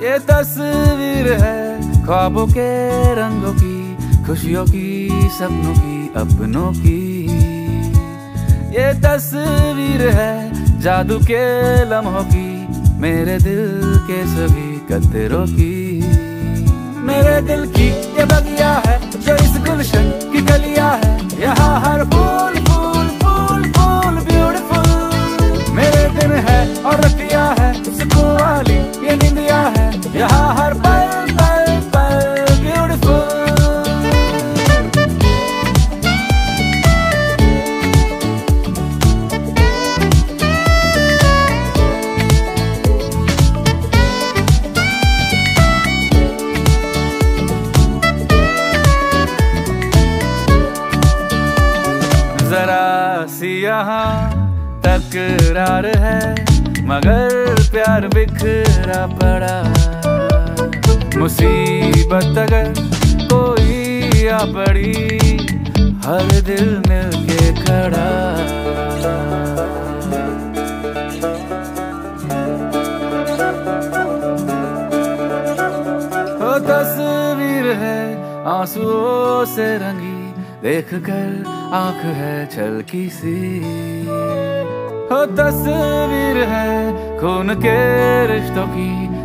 ये तस्वीर है ख्वाबों के रंगों की, खुशियों की, सपनों की, अपनों की। ये तस्वीर है जादू के लम्हों की, मेरे दिल के सभी कतरों की। मेरे दिल की ये बगिया है जो इस गुलशन की कलिया है, यहाँ हर फूल फूल फूल फूल ब्यूटीफुल। मेरे दिन है और रतिया है सुकून वाली ये निंदिया है, यहाँ हर पल पल पल ब्यूटीफुल। जरा सी यहाँ तकरार है, मगर प्यार बिखरा पड़ा। मुसीबत अगर कोई आ पड़ी, हर दिल मिलके खड़ा। वो तस्वीर है आंसुओं से रंगी, देख कर आंख है छलकी सी। हो तस्वीर है खून के रिश्तों की,